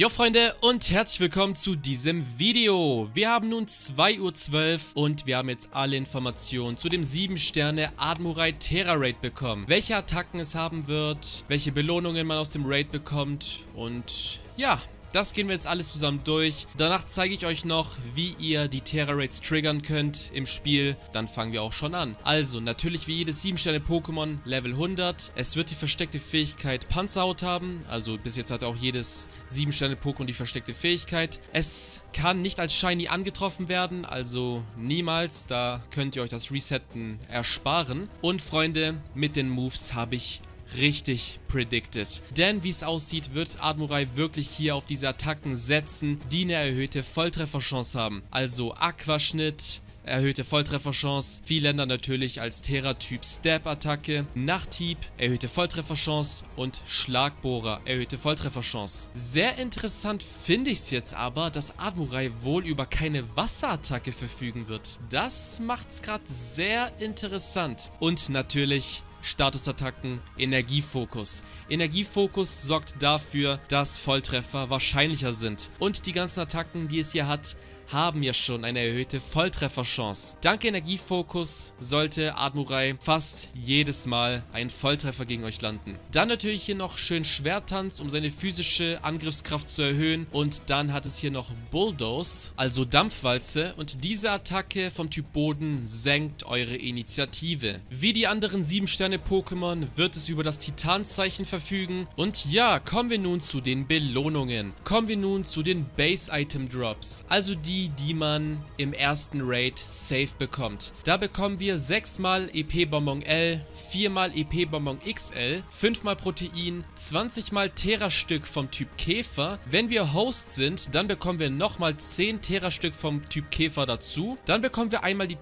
Jo Freunde und herzlich willkommen zu diesem Video. Wir haben nun 2:12 Uhr und wir haben jetzt alle Informationen zu dem 7-Sterne Admurai Terra Raid bekommen. Welche Attacken es haben wird, welche Belohnungen man aus dem Raid bekommt und ja... Das gehen wir jetzt alles zusammen durch. Danach zeige ich euch noch, wie ihr die Terra Raids triggern könnt im Spiel. Dann fangen wir auch schon an. Also, natürlich wie jedes 7-Sterne-Pokémon Level 100. Es wird die versteckte Fähigkeit Panzerhaut haben. Also, bis jetzt hat auch jedes 7-Sterne-Pokémon die versteckte Fähigkeit. Es kann nicht als Shiny angetroffen werden. Also, niemals. Da könnt ihr euch das Resetten ersparen. Und Freunde, mit den Moves habe ich richtig predicted. Denn wie es aussieht, wird Admurai wirklich hier auf diese Attacken setzen, die eine erhöhte Volltrefferchance haben. Also Aquaschnitt, erhöhte Volltrefferchance, Viehländer natürlich als Terra-Typ Stab-Attacke, Nachthieb, erhöhte Volltrefferchance und Schlagbohrer, erhöhte Volltrefferchance. Sehr interessant finde ich es jetzt aber, dass Admurai wohl über keine Wasserattacke verfügen wird. Das macht es gerade sehr interessant. Und natürlich Statusattacken, Energiefokus. Energiefokus sorgt dafür, dass Volltreffer wahrscheinlicher sind. Und die ganzen Attacken, die es hier hat, haben ja schon eine erhöhte Volltrefferchance. Dank Energiefokus sollte Admurai fast jedes Mal ein Volltreffer gegen euch landen. Dann natürlich hier noch schön Schwerttanz, um seine physische Angriffskraft zu erhöhen. Und dann hat es hier noch Bulldoze, also Dampfwalze. Und diese Attacke vom Typ Boden senkt eure Initiative. Wie die anderen 7-Sterne-Pokémon wird es über das Titanzeichen verfügen. Und ja, kommen wir nun zu den Belohnungen. Kommen wir nun zu den Base-Item-Drops. Also die man im ersten Raid safe bekommt. Da bekommen wir 6-mal EP-Bonbon L, 4-mal EP-Bonbon XL, 5-mal Protein, 20-mal Terra-Stück vom Typ Käfer. Wenn wir Host sind, dann bekommen wir nochmal 10 Terra-Stück vom Typ Käfer dazu. Dann bekommen wir einmal die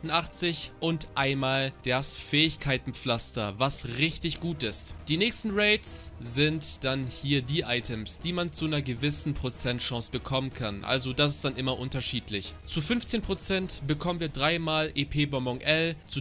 TM88 und einmal das Fähigkeitenpflaster, was richtig gut ist. Die nächsten Raids sind dann hier die Items, die man zu einer gewissen Prozentchance bekommen kann. Also das ist dann immer unterschiedlich. Zu 15% bekommen wir 3-mal EP-Bonbon L, zu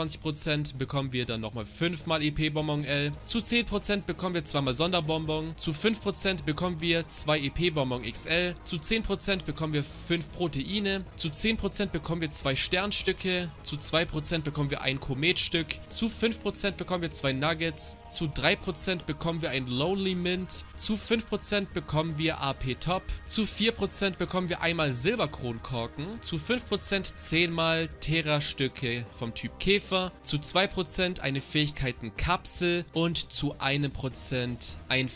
23% bekommen wir dann nochmal 5-mal EP-Bonbon L, zu 10% bekommen wir 2-mal Sonderbonbon, zu 5% bekommen wir 2 EP-Bonbon XL, zu 10% bekommen wir 5 Proteine, zu 10% bekommen wir 2 Sternstücke, zu 2% bekommen wir ein Kometstück, zu 5% bekommen wir 2 Nuggets, zu 3% bekommen wir ein Lonely Mint, zu 5% bekommen wir AP Top, zu 4% bekommen wir einmal Silberkronkorken, zu 5% 10-mal Terra-Stücke vom Typ Käfer, zu 2% eine Fähigkeitenkapsel und zu 1% ein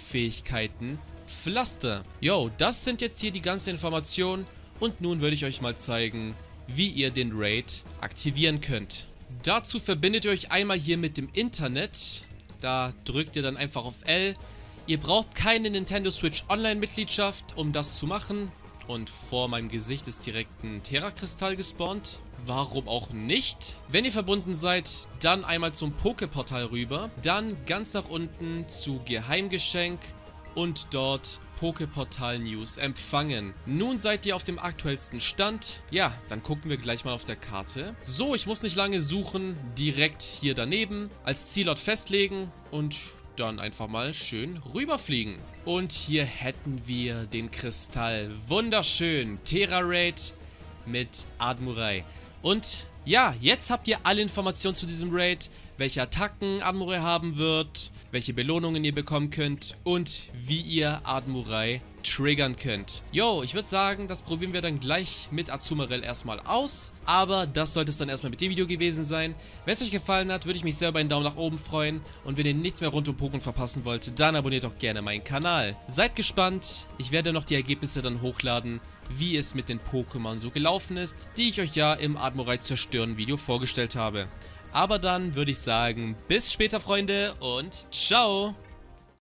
Fähigkeitenpflaster. Jo, das sind jetzt hier die ganzen Informationen und nun würde ich euch mal zeigen, wie ihr den Raid aktivieren könnt. Dazu verbindet ihr euch einmal hier mit dem Internet. Da drückt ihr dann einfach auf L. Ihr braucht keine Nintendo Switch Online-Mitgliedschaft, um das zu machen. Und vor meinem Gesicht ist direkt ein Terra-Kristall gespawnt. Warum auch nicht? Wenn ihr verbunden seid, dann einmal zum Poké-Portal rüber. Dann ganz nach unten zu Geheimgeschenk und dort Poké-Portal News empfangen. Nun seid ihr auf dem aktuellsten Stand. Ja, dann gucken wir gleich mal auf der Karte. So, ich muss nicht lange suchen. Direkt hier daneben. Als Zielort festlegen und dann einfach mal schön rüberfliegen. Und hier hätten wir den Kristall. Wunderschön. Terra Raid mit Admurai. Und ja, jetzt habt ihr alle Informationen zu diesem Raid. Welche Attacken Admurai haben wird, welche Belohnungen ihr bekommen könnt und wie ihr Admurai triggern könnt. Jo, ich würde sagen, das probieren wir dann gleich mit Azumarill erstmal aus. Aber das sollte es dann erstmal mit dem Video gewesen sein. Wenn es euch gefallen hat, würde ich mich sehr über einen Daumen nach oben freuen. Und wenn ihr nichts mehr rund um Pokémon verpassen wollt, dann abonniert doch gerne meinen Kanal. Seid gespannt, ich werde noch die Ergebnisse dann hochladen, wie es mit den Pokémon so gelaufen ist, die ich euch ja im Admurai zerstören Video vorgestellt habe. Aber dann würde ich sagen, bis später Freunde und ciao!